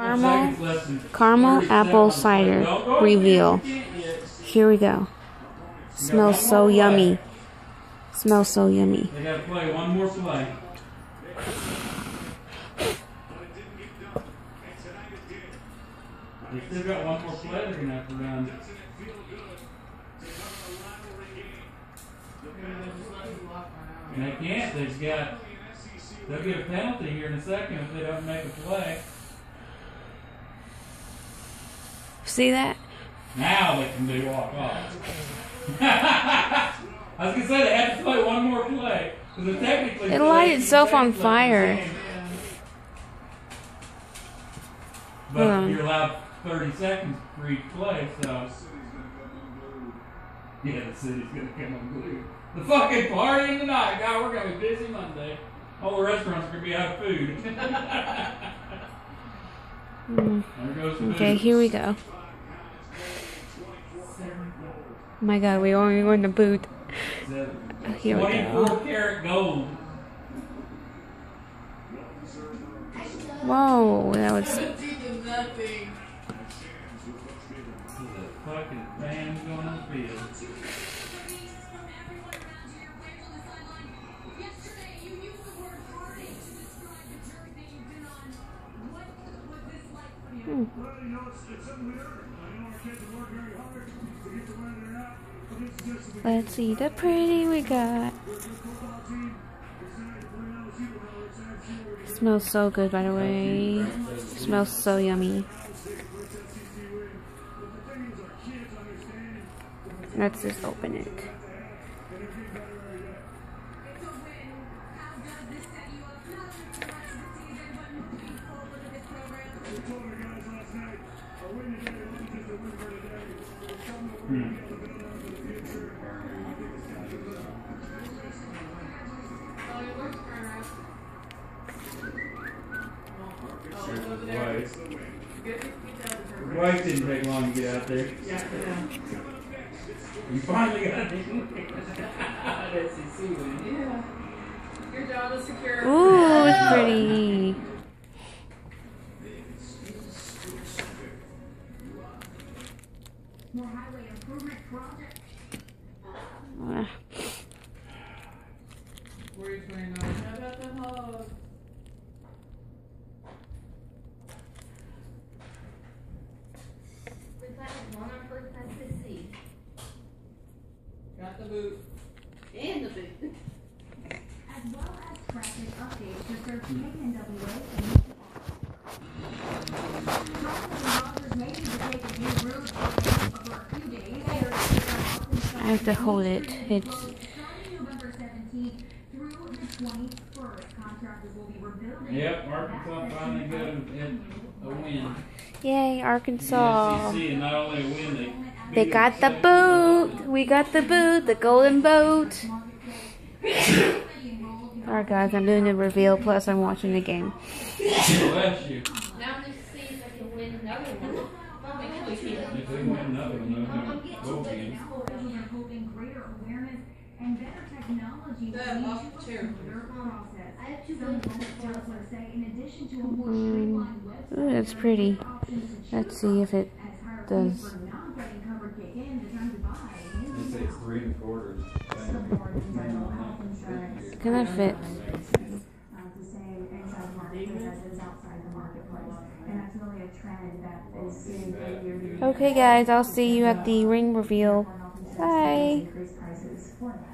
Caramel apple cider reveal. Here we go. Smells so yummy. Smells so yummy. They gotta play one more play. They still got one more play they're gonna have to run. And they can't, they'll get a penalty here in a second if they don't make a play. See that? Now they can do walk off. I was gonna say they have to play one more play. Because technically it lighted itself on fire. But you're allowed 30 seconds for each play, so. Yeah, the city's gonna come unglued. The fucking party in the night, God, we're gonna be busy Monday. All the restaurants are gonna be out of food. There goes the Okay, food. here we go. My God, we only going to boot. Here we go. 24 karat gold. Whoa, that was. Fucking fans going on the field. Let's see the pretty we got. Smells so good, by the way. Smells so yummy. Let's just open it. The wife didn't take long to get out there. You finally got it. Yeah. Your job is secure. Ooh, it's pretty. More highway improvement project. Where are you playing on? How about the hog? Got the boot. And the boot. As well as traffic updates for Surf KNWA I have to hold it. It's. Yep, Arkansas finally got a win. Yay, Arkansas. The SEC, and not only a win, They got the boot. We got the boot, the golden boat. Alright guys, I'm doing the reveal, plus I'm watching the game. bless you. Now let's see if I can win another one. If they win another one, they'll have a bowl game. Ooh, that's pretty. Let's see if it does. They say it's 3 1/4. Can that fit? Okay guys, I'll see you at the ring reveal. Bye.